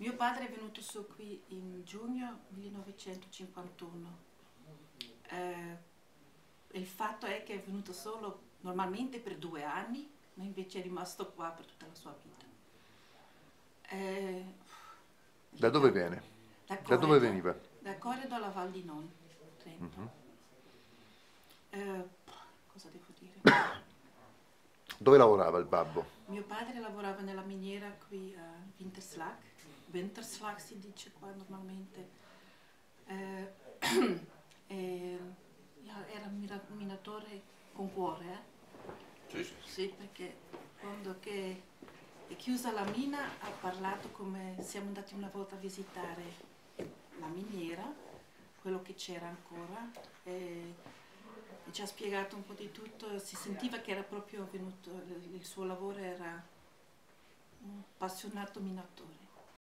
Mio padre è venuto su qui in giugno 1951. Il fatto è che è venuto solo normalmente per 2 anni, ma invece è rimasto qua per tutta la sua vita. Da dove viene? Da dove veniva? Da Corredo alla Val di Non, Trento. Mhm. Cosa devo dire? Dove lavorava il babbo? Mio padre lavorava nella miniera qui a Winterslag. Winterslag si dice qua normalmente. Era un minatore con cuore, Sì, sì. Sì, perché quando che è chiusa la mina ha parlato come siamo andati una volta a visitare la miniera, quello che c'era ancora, e ci ha spiegato un po' di tutto. Si sentiva che era proprio venuto, il suo lavoro era un appassionato minatore.